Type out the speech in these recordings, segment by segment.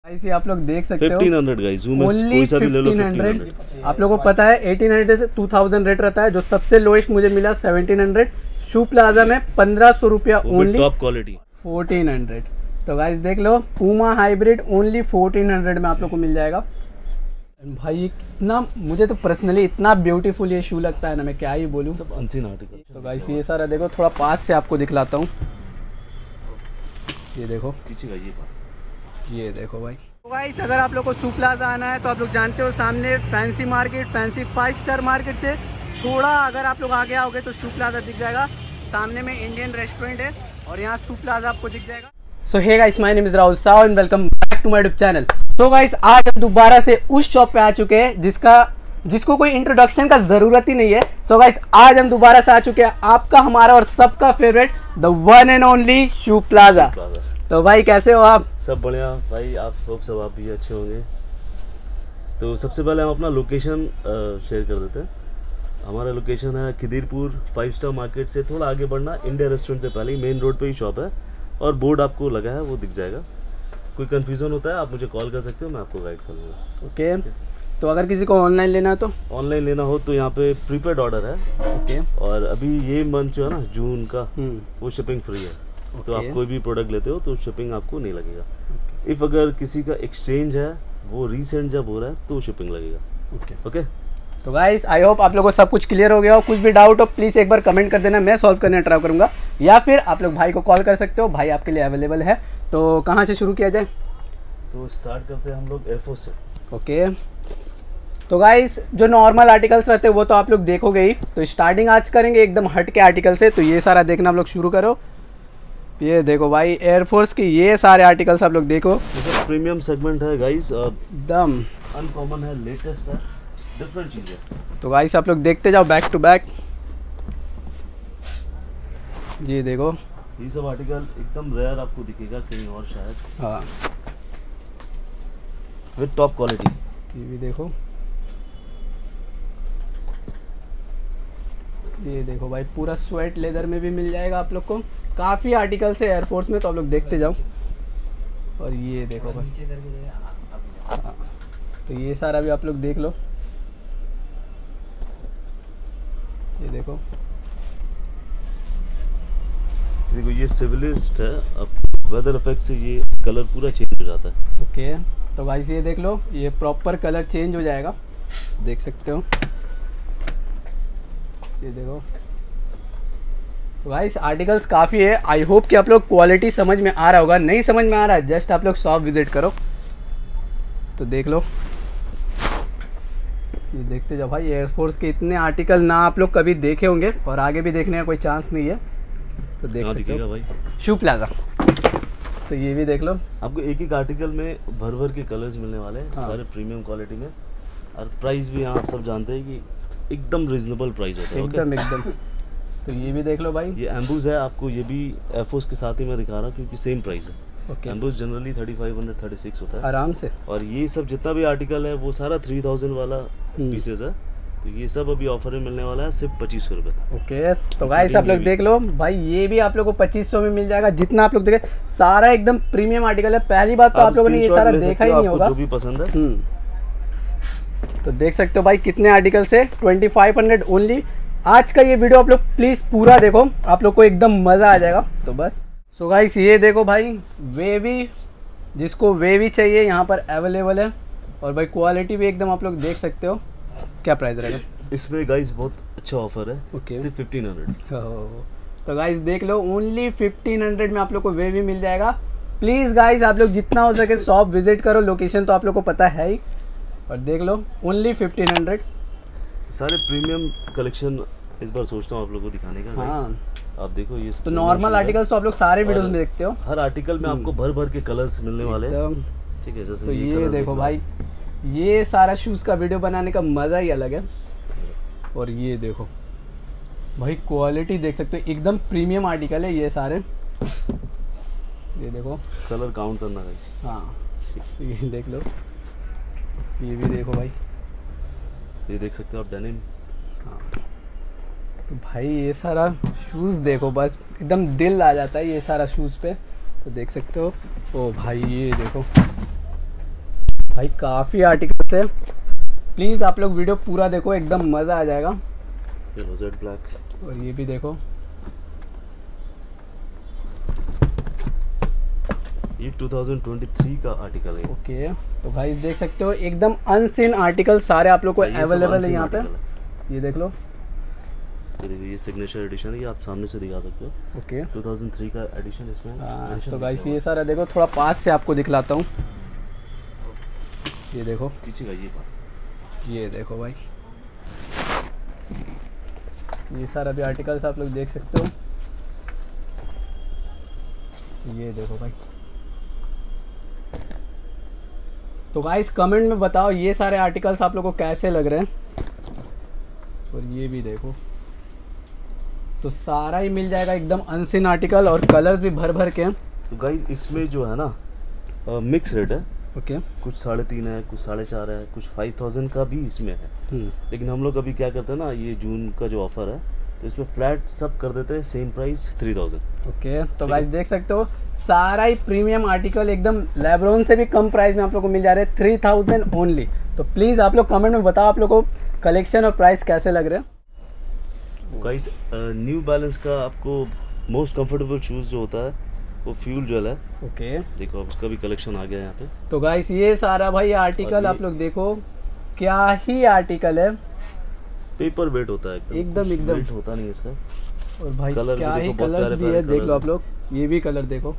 ऐसे आप लोग देख सकते हो 1500 गाइस, कोई सा भी ले लो 1500। आप लोगों को पता है 1800 से 2000 रेट रहता है, जो सबसे लोएस्ट मुझे मिला 1700। शू प्लाजा में 1500 रुपया ओनली, टॉप क्वालिटी 1400। तो गाइस देख लो, पूमा हाइब्रिड ओनली 1400 में आप लोग को मिल जाएगा। भाई इतना मुझे तो पर्सनली इतना ब्यूटीफुल ये शू लगता है ना, मैं क्या ही बोलूँ। सब अनसीन आर्टिकल। तो गाइस ये सारा देखो, थोड़ा पास से आपको दिखलाता हूँ। ये देखो पीछे का ये देखो भाई। तो गाइस अगर आप लोग को शू प्लाजा आना है तो आप लोग जानते हो सामने fancy market, fancy 5 star market से थोड़ा अगर आप लोग आगे आओगे तो शू प्लाजा दिख जाएगा। सामने में इंडियन रेस्टोरेंट है और यहाँ शू प्लाजा आपको दिख जाएगा। So hey guys, my name is Rahul Sav and welcome back to my YouTube channel. तो गाइस आज हम दोबारा से उस शॉप पे आ चुके हैं जिसको कोई इंट्रोडक्शन का जरूरत ही नहीं है। सो गाइस आज हम दोबारा से आ चुके हैं, आपका, हमारा और सबका favourite, the one and only shoe plaza. तो भाई कैसे हो आप? सब बढ़िया भाई, आप सब आप भी अच्छे होंगे। तो सबसे पहले हम अपना लोकेशन शेयर कर देते हैं। हमारा लोकेशन है खिदिरपुर 5 स्टार मार्केट से थोड़ा आगे बढ़ना, इंडिया रेस्टोरेंट से पहले ही मेन रोड पे ही शॉप है और बोर्ड आपको लगा है वो दिख जाएगा। कोई कंफ्यूजन होता है आप मुझे कॉल कर सकते हो, मैं आपको गाइड कर लूँगा। ओके। तो अगर किसी को ऑनलाइन लेना है तो ऑनलाइन लेना हो तो यहाँ पे प्रीपेड ऑर्डर है। ओके। और अभी ये मंथ जो है ना जून का, वो शिपिंग फ्री है। तो आप कोई भी प्रोडक्ट लेते हो तो शिपिंग आपको नहीं लगेगा। इफ़ अगर किसी का एक्सचेंज है, वो रीसेंट जब हो रहा है तो शिपिंग लगेगा। ओके। तो गाइस आई होप आप लोगों को सब कुछ क्लियर हो गया हो। कुछ भी डाउट हो प्लीज़ एक बार कमेंट कर देना, मैं सॉल्व करने ट्राई करूँगा, या फिर आप लोग भाई को कॉल कर सकते हो, भाई आपके लिए अवेलेबल है। तो कहाँ से शुरू किया जाए? तो स्टार्ट करते हैं हम लोग एयरफोर्स से। ओके। तो गाइस जो नॉर्मल आर्टिकल्स रहते हैं वो तो आप लोग देखोगे ही, तो स्टार्टिंग आज करेंगे एकदम हट के आर्टिकल से। तो ये सारा देखना आप लोग शुरू करो। ये देखो भाई एयरफोर्स की ये सारे आर्टिकल्स आप लोग देखो। जैसे प्रीमियम सेगमेंट है गाइस, एकदम अनकॉमन है, लेटेस्ट है, डिफरेंट चीज़ है। तो गाइस आप लोग देखते जाओ बैक टू बैक। ये देखो ये सब आर्टिकल एकदम रेयर आपको दिखेगा कहीं और शायद। हाँ, विद टॉप क्वालिटी। ये भी देखो, ये देखो भाई पूरा स्वेट लेदर में भी मिल जाएगा आप लोग को। काफ़ी आर्टिकल्स है एयरफोर्स में, तो आप लोग देखते जाओ। और ये देखो भाई, हाँ, तो ये सारा भी आप लोग देख लो। ये देखो ये सिविलिस्ट है, अब वेदर इफेक्ट से ये कलर पूरा चेंज हो जाता है। ओके। तो गाइस ये देख लो, ये प्रॉपर कलर चेंज हो जाएगा, देख सकते हो। ये देखो गाइस आर्टिकल्स काफ़ी है। आई होप कि आप लोग क्वालिटी समझ में आ रहा होगा, नहीं समझ में आ रहा है जस्ट आप लोग शॉप विजिट करो तो देख लो। ये देखते जाओ भाई, एयरफोर्स के इतने आर्टिकल ना आप लोग कभी देखे होंगे और आगे भी देखने का कोई चांस नहीं है। तो देख सकते हो भाई शू प्लाजा। तो ये भी देख लो, आपको एक एक आर्टिकल में भर भर के कलर्स मिलने वाले हैं। हाँ। सारे प्रीमियम क्वालिटी में, और प्राइस भी यहाँ आप सब जानते हैं कि एकदम रीजनेबल प्राइस होता है। एकदम एकदम। तो ये भी देख लो भाई, ये एम्बूज है, आपको ये भी एयरफोर्स के साथ ही मैं दिखा रहा हूँ क्योंकि सेम प्राइस है। ओके। एम्बूज जनरली 3536 होता है आराम से। और ये सब जितना भी आर्टिकल है वो सारा 3000 वाला पीसेस है। तो ये सब अभी ऑफर में मिलने वाला है सिर्फ 2500 रुपये। ओके। तो गाइस आप लोग देख लो भाई, ये भी आप लोग को 2500 में मिल जाएगा। जितना आप लोग देखे सारा एकदम प्रीमियम आर्टिकल है। पहली बात तो आप लोगों ने ये सारा देखा ही नहीं होगा, जो भी पसंद है। तो देख सकते हो भाई कितने आर्टिकल्स है, 2500 ओनली। आज का ये वीडियो आप लोग प्लीज़ पूरा देखो, आप लोग को एकदम मज़ा आ जाएगा। तो बस सो गाइस ये देखो भाई, वेवी, जिसको वेवी चाहिए यहाँ पर अवेलेबल है। और भाई क्वालिटी भी एकदम आप लोग देख सकते हो। क्या प्राइस रहेगा इसमें गाइस? बहुत अच्छा ऑफर है। ओके। सिर्फ 1500। तो गाइस देख लो, ओनली 1500 में आप लोग को वेवी मिल जाएगा। प्लीज़ गाइस आप लोग जितना हो सके शॉप विजिट करो, लोकेशन तो आप लोग को पता है ही। और देख लो ओनली 1500। सारे प्रीमियम कलेक्शन इस बार सोचता हूँ आप लोगों को दिखाने का। हाँ आप देखो ये तो नॉर्मल आर्टिकल्स तो आप लोग सारे वीडियोस में देखते हो। हर आर्टिकल में आपको भर भर के कलर्स मिलने वाले हैं। ठीक है, जैसे तो ये देखो भाई, ये सारा शूज़ का वीडियो बनाने का मज़ा ही अलग है। और ये देखो भाई क्वालिटी देख सकते हो, एकदम प्रीमियम आर्टिकल है ये सारे। ये देखो कलर काउंट करना है। हाँ तो ये देख लो, ये भी देखो भाई, ये देख सकते हो आप डेनिम। हाँ तो भाई ये सारा शूज़ देखो, बस एकदम दिल आ जाता है ये सारा शूज़ पे। तो देख सकते हो। ओ भाई ये देखो, भाई काफ़ी आर्टिकल्स है, प्लीज़ आप लोग वीडियो पूरा देखो, एकदम मज़ा आ जाएगा। ये रोजेट ब्लैक, और ये भी देखो, ये 2023 का आर्टिकल है। ओके तो भाई देख सकते हो एकदम अनसीन आर्टिकल सारे आप लोग को अवेलेबल है यहाँ पे। ये देख लो, ये सिग्नेचर एडिशन है, ये आप सामने से दिखा सकते हो। ओके 2003 का एडिशन इसमें। तो गाइस ये सारा देखो, थोड़ा पास से आपको दिखलाता हूँ। ये देखो पीछे का ये देखो भाई, ये सारा भी आर्टिकल्स आप लोग देख सकते हो। ये देखो भाई, तो गाइस कमेंट में बताओ ये सारे आर्टिकल्स आप लोग को कैसे लग रहे हैं। और ये भी देखो, तो सारा ही मिल जाएगा एकदम अनसीन आर्टिकल, और कलर्स भी भर भर के हैं। तो गाइस इसमें जो है ना मिक्स रेट है। ओके कुछ 3.5 है, कुछ 4.5 है, कुछ 5000 का भी इसमें है। लेकिन हम लोग अभी क्या करते हैं ना, ये जून का जो ऑफर है तो इसमें फ्लैट सब कर देते हैं सेम प्राइस 3000। ओके तो गाइस देख सकते हो सारा ही प्रीमियम आर्टिकल एकदम लेब्रॉन से भी कम प्राइस में आप लोग को मिल जा रहे हैं, 3000 ओनली। तो प्लीज़ आप लोग कमेंट में बताओ आप लोग को कलेक्शन और प्राइस कैसे लग रहे हैं। गाइस न्यू बैलेंस का आपको मोस्ट कंफर्टेबल शूज़ जो होता है वो फ्यूल जेल है। ओके देखो अब उसका भी कलेक्शन आ गया यहाँ पे। तो गाइस ये सारा भाई आर्टिकल आप लोग देखो, क्या ही आर्टिकल है, पेपर वेट होता है एकदम वेट होता नहीं इसका। और भाई कलर क्या ही कलर्स भी है, देख लो आप लोग, ये भी कलर देखो।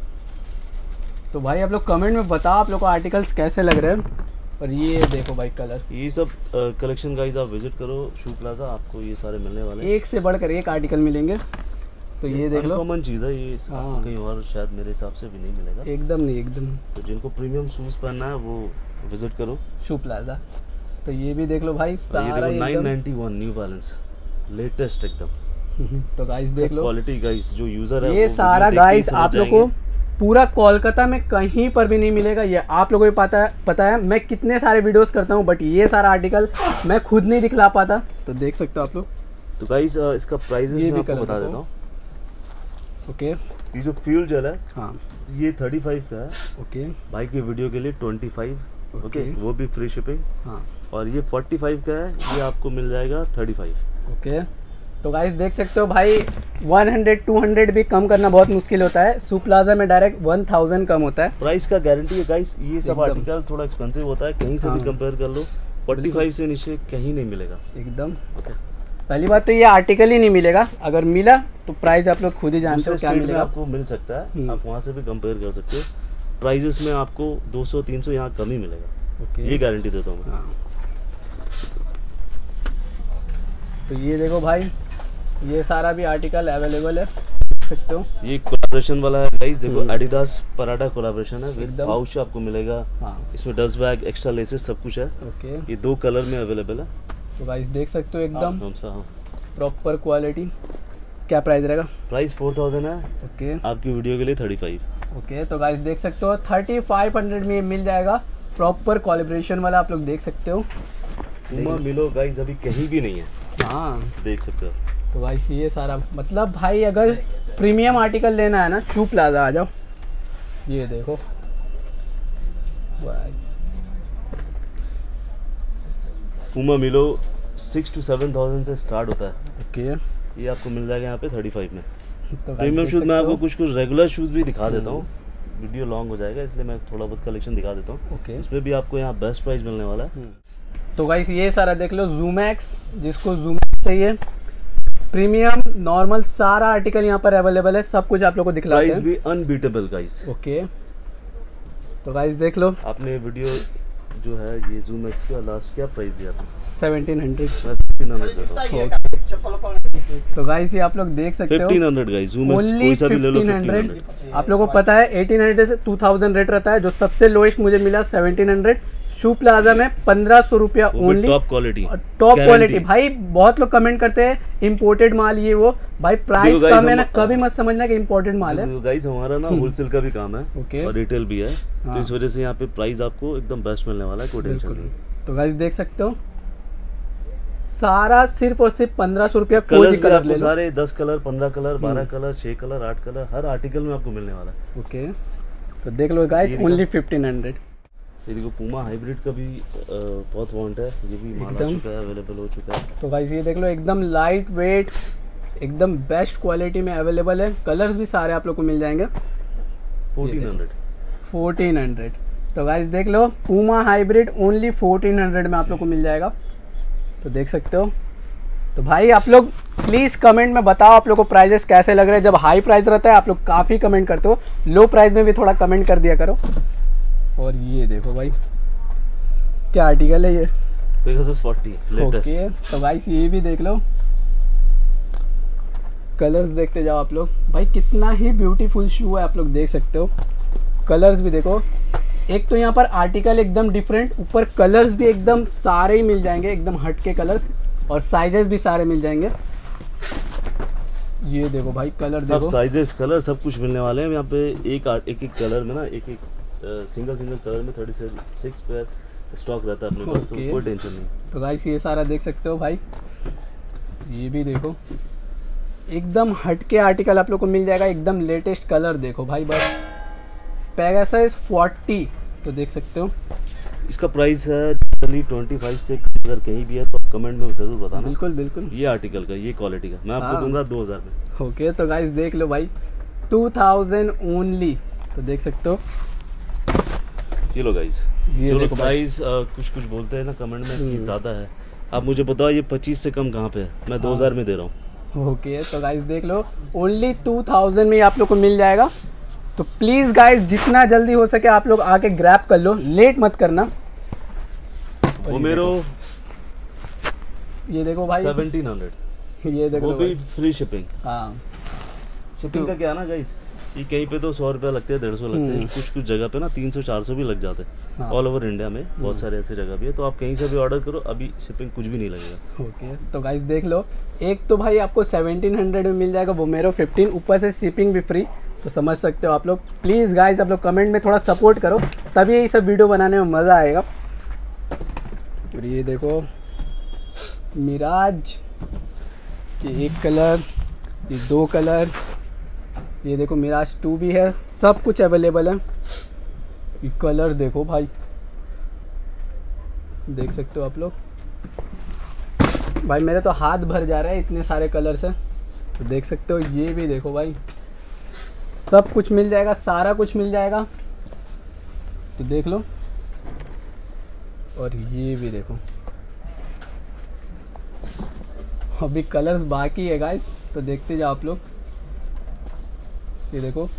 तो भाई आप लोग कमेंट में बताओ आप लोग को आर्टिकल्स कैसे लग रहे हैं। और ये देखो भाई कलर, ये सब कलेक्शन गाइस आप विजिट करो शू प्लाजा, आपको ये सारे मिलने वाले हैं। एक से बढ़कर एक आर्टिकल मिलेंगे। तो ये देख लो, कॉमन चीज़ है ये, आपको कहीं और शायद मेरे हिसाब से भी नहीं मिलेगा। एकदम नहीं, एकदम। तो जिनको प्रीमियम शूज़ पहनना है वो विजिट करो शू प्लाजा। तो ये भी देख लो भाई सारा, ये 991 न्यू बैलेंस लेटेस्ट एकदम। तो गाइस देख लो क्वालिटी गाइस, जो यूजर है ये सारा गाइस आप लोग को पूरा कोलकाता में कहीं पर भी नहीं मिलेगा। ये आप लोगों को पता है मैं कितने सारे वीडियोस करता हूँ, बट ये सारा आर्टिकल मैं खुद नहीं दिखला पाता। तो देख सकते हो आप लोग। तो गाइस इसका प्राइसेस मैं आपको बता देता हूँ। ओके ये जो फ्यूल जेल है, हाँ ये 35 का है। ओके भाई की वीडियो के लिए 25, ओके वो भी फ्री शिपिंग। हाँ और ये 45 का है, ये आपको मिल जाएगा 35। ओके तो गाइस देख सकते हो भाई 100-200 भी कम करना बहुत मुश्किल होता है, शू प्लाजा में डायरेक्ट 1000 कम होता है। प्राइस का गारंटी है गाइस। ये सब आर्टिकल थोड़ा एक्सपेंसिव होता है, कहीं से भी कंपेयर कर लो, 45 से नीचे कहीं नहीं मिलेगा एकदम। पहली बात तो ये आर्टिकल ही नहीं मिलेगा, अगर मिला तो प्राइस आप लोग खुद ही जानते हो क्या मिलेगा। आपको मिल सकता है, आप वहाँ से भी कंपेयर कर सकते हो। प्राइजेस में आपको 200-300 यहाँ कम ही मिलेगा, ये गारंटी देता हूँ मैं। तो ये देखो भाई, ये सारा भी आर्टिकल अवेलेबल है, देख सकते हो। ये कोलैबोरेशन वाला है गाइस, देखो एडिडास पराडा कोलैबोरेशन है, विद पाउच आपको मिलेगा। इसमें डस्ट बैग, एक्स्ट्रा लेसेस सब कुछ है। ओके ये 2 कलर में अवेलेबल है। तो गाइस देख सकते हो एकदम प्रॉपर क्वालिटी। क्या प्राइस रहेगा? प्राइस 4000 है। ओके आपकी वीडियो के लिए 35। ओके तो गाइस देख सकते हो 3500 में मिल जाएगा, प्रॉपर कोलैबोरेशन वाला आप लोग देख सकते हो। मिलो गाइस अभी कहीं भी नहीं है, हाँ देख सकते हो। तो गाइस ये सारा मतलब भाई अगर प्रीमियम आर्टिकल लेना है ना, शू प्लाजा आ जाओ। ये देखो भाई, पूमा मिलो 6 to 7000 से स्टार्ट होता है। ओके ये आपको मिल जाएगा यहाँ पे 35 में। तो प्रीमियम शूज़ मैं आपको कुछ रेगुलर शूज़ भी दिखा देता हूँ, वीडियो लॉन्ग हो जाएगा इसलिए मैं थोड़ा बहुत कलेक्शन दिखा देता हूँ। ओके इसमें भी आपको यहाँ बेस्ट प्राइस मिलने वाला है। तो गाइस ये सारा देख लो, ज़ूमैक्स, जिसको ज़ूमैक्स चाहिए, प्रीमियम नॉर्मल सारा आर्टिकल यहाँ पर अवेलेबल है, सब कुछ आप लोग को दिखलाते हैं। प्राइस भी अनबीटेबल गाइस। ओके तो गाइस देख लो, आपने वीडियो जो है ये ज़ूमैक्स का लास्ट क्या प्राइस दिया था? 1700। तो गाइस ये आप लोग देख सकते हो 1500 गाइस, ज़ूमैक्स कोई सा भी ले लो 1500। आप लोगों को पता है 1800 से 2000 रेट रहता है, जो सबसे लोएस्ट मुझे मिला 1700। शू प्लाजा में 1500 रुपया only, top quality. Top quality भाई, बहुत लोग कमेंट करते हैं इम्पोर्टेड माल ये वो, भाई प्राइस कम है ना, कभी मत समझना कि इम्पोर्टेड माल है। गाइस हमारा ना होलसेल का भी काम है और रिटेल भी है, तो इस वजह से यहाँ पे प्राइस आपको एकदम बेस्ट मिलने वाला है, कोई टेंशन नहीं। तो गाइस देख सकते हो सारा सिर्फ और सिर्फ 1500 रुपया, कोई भी कलर ले लो। सारे 10 colour, 15 colour, 12 colour, 6 colour, 8 colour, हर आर्टिकल में आपको मिलने वाला है। ओके तो देख लो गाइस ओनली 1500। ये देखो पूमा हाइब्रिड का भी बहुत वांट है, ये भी माल आ चुका है, अवेलेबल हो चुका है। तो गाइस ये देख लो, एकदम लाइट वेट, एकदम बेस्ट क्वालिटी में अवेलेबल है। कलर्स भी सारे आप लोग को मिल जाएंगे। 1400। तो गाइस देख लो, पूमा हाइब्रिड ओनली 1400 में आप लोग को मिल जाएगा। तो देख सकते हो। तो भाई आप लोग प्लीज़ कमेंट में बताओ आप लोग को प्राइजेस कैसे लग रहे हैं। जब हाई प्राइस रहता है आप लोग काफ़ी कमेंट करते हो, लो प्राइस में भी थोड़ा कमेंट कर दिया करो। और ये देखो भाई, क्या आर्टिकल है ये, पेगासस 40 लेटेस्ट। ओके तो गाइस ये भी देख लो, कलर्स देखते जाओ आप लोग। भाई कितना ही ब्यूटीफुल शू है, आप लोग देख सकते हो। कलर्स भी देखो, एक तो यहाँ पर आर्टिकल एकदम डिफरेंट, ऊपर कलर्स भी एकदम सारे ही मिल जाएंगे, एकदम हटके कलर्स, और साइजेस भी सारे मिल जाएंगे। ये देखो भाई कलर सब देखो, साइजेस कलर सब कुछ मिलने वाले हैं यहाँ पे। एक कलर में ना, एक सिंगल कलर में 36 पेयर स्टॉक रहता है अपने पास, तो कोई टेंशन नहीं। तो गाइस ये सारा देख सकते हो भाई। ये भी देखो, एकदम हटके आर्टिकल आप लोग को मिल जाएगा, एकदम लेटेस्ट कलर देखो भाई। बस पेगासस 40, तो देख सकते हो। इसका प्राइस है 25 से अगर कहीं भी है तो कमेंट में ज़रूर बताना। बिल्कुल बिल्कुल। ये आर्टिकल का, ये क्वालिटी का मैं आपको दूंगा 2000 में। ओके तो गाइस देख लो भाई, 2000 ओनली। तो देख सकते हो। चलो गाइस, ये चलो देखो प्राइस कुछ बोलते हैं ना कमेंट में कि ज़्यादा है। आप मुझे बताओ ये 25 से कम कहाँ पे है, मैं 2000 में दे रहा हूँ। ओके तो गाइस देख लो, ओनली 2000 में आप लोग को मिल जाएगा। तो प्लीज़ गाइस जितना जल्दी हो सके आप लोग आके ग्रैब कर लो, लेट मत करना। वोमेरो ये देखो भाई 1700, ये देखो वो भी भाई। Free shipping. हाँ शिपिंग का क्या है ना गाइस, ये कहीं पे तो 100 रुपया लगते हैं, 150 लगते हैं, कुछ जगह पे ना 300-400 भी लग जाते हैं। हाँ। ऑल ओवर इंडिया में बहुत सारे ऐसे जगह भी है, तो आप कहीं से भी ऑर्डर करो, अभी शिपिंग कुछ भी नहीं लगेगा। ओके तो गाइस देख लो, एक तो भाई आपको 1700 में मिल जाएगा वोमेरो 15, ऊपर से शिपिंग भी फ्री। तो समझ सकते हो आप लोग। प्लीज़ गाइस आप लोग कमेंट में थोड़ा सपोर्ट करो, तभी ये सब वीडियो बनाने में मज़ा आएगा। और ये देखो मिराज, ये एक कलर, ये 2 कलर, ये देखो मिराज 2 भी है, सब कुछ अवेलेबल है। ये कलर देखो भाई, देख सकते हो आप लोग। भाई मेरे तो हाथ भर जा रहा है, इतने सारे कलर्स हैं। तो देख सकते हो, ये भी देखो भाई, सब कुछ मिल जाएगा, सारा कुछ मिल जाएगा। तो देख लो। और ये भी देखो, अभी कलर्स बाकी है गाइस, तो देखते जाओ आप लोग। ये देखो,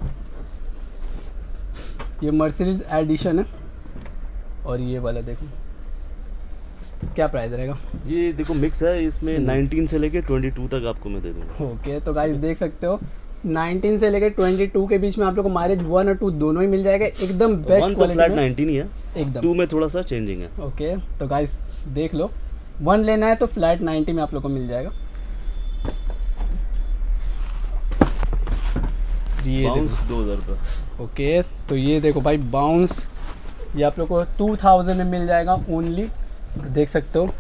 ये मर्सिडीज एडिशन है। और ये वाला देखो, क्या प्राइस रहेगा? ये देखो मिक्स है, इसमें 19 से लेके 22 तक आपको मैं दे दूंगा। ओके तो गाइस देख सकते हो, 19 से लेके 22 के बीच में आप लोग को माइलेज 1 और 2 दोनों ही मिल जाएगा, एकदम बेस्ट 1 तो क्वालिटी फ्लैट में 19 ही है, एकदम। 2 में थोड़ा सा चेंजिंग है। ओके तो गाइस देख लो, 1 लेना है तो फ्लैट 90 में आप लोग को मिल जाएगा। ये बाउंस 2000 रुपये। ओके तो ये देखो भाई बाउंस, ये आप लोग को 2000 में मिल जाएगा ओनली। देख सकते हो।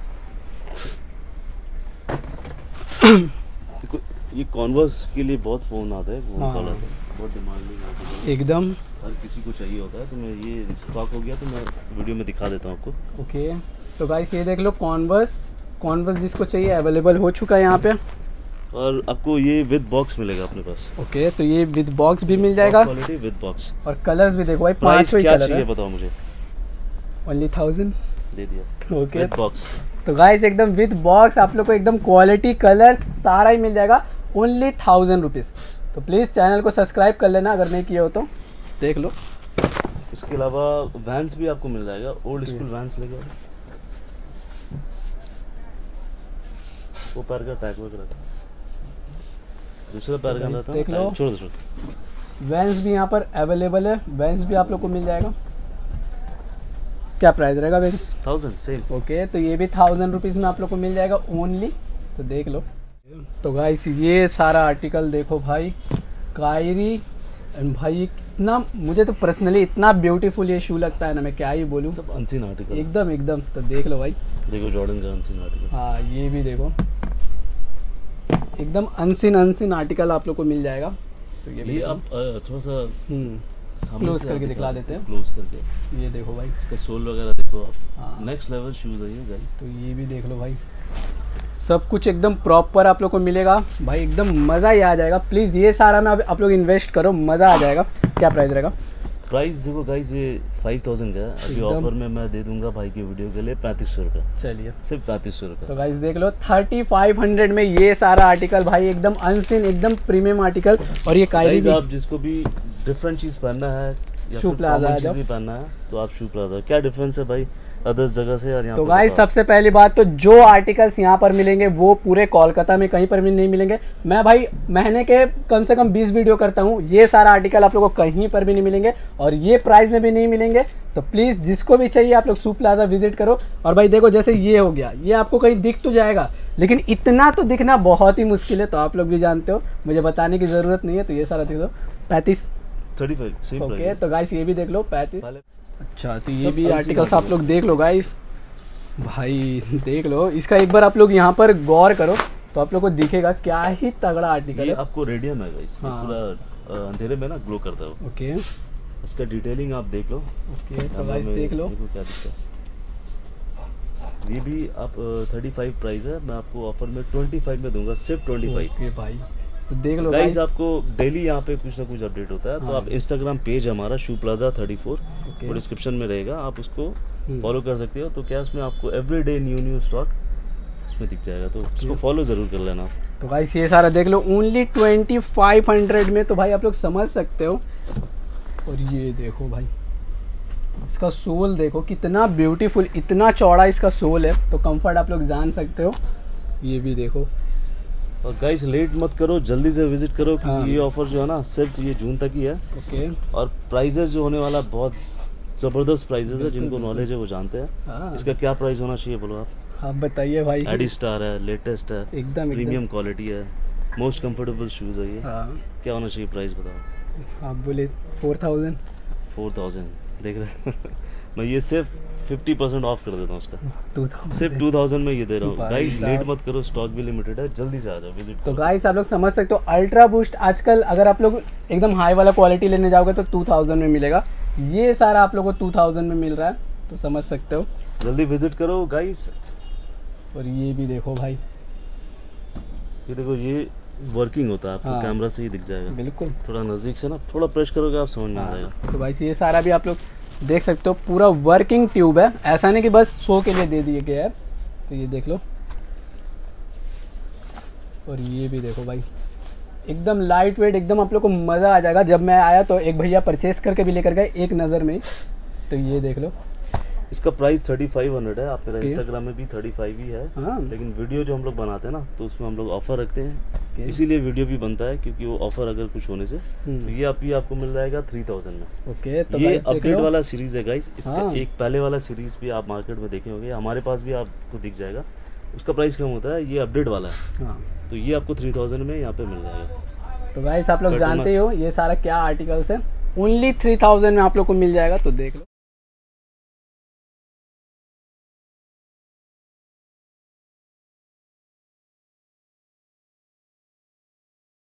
ये कॉन्वर्स के लिए बहुत फ़ोन आता है, हाँ। बहुत डिमांडिंग है, एकदम हर किसी को चाहिए होता है। तो मैं ये स्टॉक हो गया तो मैं वीडियो में दिखा देता हूँ आपको। ओके तो गाइस ये देख लो, कॉन्वर्स जिसको चाहिए अवेलेबल हो चुका है यहाँ पे। और आपको ये विद बॉक्स मिलेगा अपने पास। ओके तो ये विद बॉक्स भी मिल जाएगा, क्वालिटी विद बॉक्स। और कलर्स भी देखो भाई, प्राइस 5 क्या कलर चाहिए है। बताओ मुझे। ओनली 1000 दे दिया ओके। With box. तो गाइस एकदम विद बॉक्स आप लोग को एकदम क्वालिटी कलर सारा ही मिल जाएगा, ओनली 1000 रुपीज़। तो प्लीज़ चैनल को सब्सक्राइब कर लेना अगर नहीं किए हो तो। देख लो। इसके अलावा वैन्स भी आपको मिल जाएगा, ओल्ड स्कूल वैन्स लेके आओ। वो पैर का टैग वगैरह रहता है, दूसरा पैर का रहता है, देख लो। छोड़ दो। वैन्स भी यहाँ पर अवेलेबल है, वैन्स भी आप लोग को मिल जाएगा। क्या प्राइस रहेगा वैन्स? 1000 सेम। ओके तो ये भी 1000 रुपीज़ में आप लोग को मिल जाएगा ओनली। तो देख लो। तो गाइस ये सारा आर्टिकल देखो भाई, कायरी एंड भाई ये कितना, मुझे तो पर्सनली इतना ब्यूटीफुल ये शू लगता है ना, मैं क्या ही बोलूँ। सब अनसीन आर्टिकल एकदम। तो देख लो भाई। देखो जॉर्डन का अनसीन आर्टिकल। हाँ ये भी देखो, एकदम अनसीन आर्टिकल आप लोग को मिल जाएगा। तो ये भी ये आप थोड़ा सा क्लोज करके दिखला देते हैं। क्लोज करके ये देखो भाई, इसका सोल वगैरह देखो आप, हाँ। नेक्स्ट लेवल शूज़ है ये गाइस। तो ये भी देख लो भाई, सब कुछ एकदम प्रॉपर आप लोग को मिलेगा भाई, एकदम मज़ा ही आ जाएगा। प्लीज़ ये सारा में आप लोग इन्वेस्ट करो, मज़ा आ जाएगा। क्या प्राइस रहेगा? प्राइस देखो गाइस, ये 5000 का है अभी ऑफर में, मैं दे दूंगा भाई की वीडियो के लिए 3500 का। चलिए, सिर्फ 3500 का। तो गाइस देख लो 3500 में ये सारा आर्टिकल भाई, एकदम अनसीन, एकदम प्रीमियम आर्टिकल। और ये कायरी भी, आप जिसको भी डिफरेंट चीज़ पहनना है या शू प्लाजा चीज़ भी पहनना है तो आप शू प्लाजा। क्या डिफरेंस है भाई अदर्स जगह से? और यहाँ तो गाइस सबसे पहली बात तो जो आर्टिकल्स यहाँ पर मिलेंगे वो पूरे कोलकाता में कहीं पर भी नहीं मिलेंगे। मैं भाई महीने के कम से कम 20 वीडियो करता हूँ, ये सारा आर्टिकल आप लोगों को कहीं पर भी नहीं मिलेंगे और ये प्राइस में भी नहीं मिलेंगे। तो प्लीज़ जिसको भी चाहिए आप लोग शू प्लाजा विजिट करो। और भाई देखो, जैसे ये हो गया, ये आपको कहीं दिख तो जाएगा लेकिन इतना तो दिखना बहुत ही मुश्किल है, तो आप लोग भी जानते हो, मुझे बताने की ज़रूरत नहीं है। तो ये सारा देख लो 35 सेम ओके। तो गाइस ये भी देख लो 35। अच्छा, तो ये सब भी अलग आर्टिकल्स अलग आप लोग देख लो गाइस, भाई देख लो इसका एक बार आप लोग यहाँ पर गौर करो तो आप लोग को दिखेगा क्या ही तगड़ा आर्टिकल ये है। आपको रेडियम है गाइस, हाँ। पूरा अंधेरे में ना ग्लो करता है वो। ओके इसका डिटेलिंग आप देख लो। ओके, तो गाइस देख लो, देखो क्या दिखता है। ये भी आप 35 प्राइस है, मैं आपको ऑफर में 25 में दूंगा, सिर्फ 25। ओके भाई, तो देख लो गाइस गाइस। आपको डेली यहाँ पे कुछ ना कुछ अपडेट होता है। तो हाँ। आप इंस्टाग्राम पेज हमारा शू प्लाजा 34 ओके। वो डिस्क्रिप्शन में रहेगा, आप उसको फॉलो कर सकते हो। तो क्या उसमें आपको एवरीडे न्यू स्टॉक उसमें दिख जाएगा, तो उसको फॉलो ज़रूर कर लेना। तो गाइस ये सारा देख लो ओनली 2500 में, तो भाई आप लोग समझ सकते हो। और ये देखो भाई, इसका सोल देखो कितना ब्यूटीफुल, इतना चौड़ा इसका सोल है, तो कंफर्ट आप लोग जान सकते हो। ये भी देखो। और गाइस लेट मत करो, जल्दी से विजिट करो क्योंकि हाँ। ये ऑफर जो है ना सिर्फ ये जून तक ही है। ओके और प्राइजेस जो होने वाला बहुत ज़बरदस्त प्राइजेस है, बिल्कुल, जिनको बिल्कुल। नॉलेज है वो जानते हैं। हाँ, इसका क्या प्राइस होना चाहिए बोलो आप बताइए भाई। एडी स्टार है, लेटेस्ट है, एकदम प्रीमियम क्वालिटी है, मोस्ट कंफर्टेबल शूज़ है ये। हाँ, क्या होना चाहिए प्राइस बताओ? आप बोले 4000। 4000 देख रहे हैं मैं ये सिर्फ 50% ऑफ कर देता हूँ उसका, 2000 सिर्फ 2000 में ये दे रहा हूँ। भाई गाइस साहब। लेट मत करो, स्टॉक भी लिमिटेड है, जल्दी से आ जाओ विजिट तो करो। गाइस आप लोग समझ सकते हो, अल्ट्रा बूस्ट आजकल अगर आप लोग एकदम हाई वाला क्वालिटी लेने जाओगे तो 2000 में मिलेगा, ये सारा आप लोगों को 2000 में मिल रहा है, तो समझ सकते हो। जल्दी विजिट करो गाइस। और ये भी देखो भाई, ये देखो ये वर्किंग होता है, आपको हाँ। कैमरा से ही दिख जाएगा। बिल्कुल। थोड़ा नज़दीक से ना थोड़ा प्रेस करोगे आप समझ में आ जाएगा। तो भाई ये सारा भी आप लोग देख सकते हो, पूरा वर्किंग ट्यूब है, ऐसा नहीं कि बस शो के लिए दे दिए गए है। तो ये देख लो। और ये भी देखो भाई, एकदम लाइट वेट, एकदम आप लोग को मज़ा आ जाएगा। जब मैं आया तो एक भैया परचेस करके भी लेकर गए एक नज़र में। तो ये देख लो, इसका प्राइस 3500 है। आप मेरा Okay. इंस्टाग्राम में भी 35 ही है। हाँ लेकिन वीडियो जो हम लोग बनाते हैं ना तो उसमें हम लोग ऑफर रखते हैं, Okay. इसीलिए वीडियो भी बनता है क्योंकि वो ऑफर अगर कुछ होने से हम्म। तो ये आपको मिल जाएगा 3000 में। ओके। तो ये गाइस देख अपडेट लो, वाला सीरीज है गाइस। इसका हाँ। एक पहले वाला सीरीज भी आप मार्केट में देखे होंगे, हमारे पास भी आपको दिख जाएगा, उसका प्राइस कम होता है। ये अपडेट वाला है, हाँ। तो ये आपको 3000 में यहाँ पे मिल जाएगा। तो गाइस आप लोग Cartoon जानते हो ये सारा क्या आर्टिकल्स है, ओनली 3000 में आप लोग को मिल जाएगा। तो देख लो।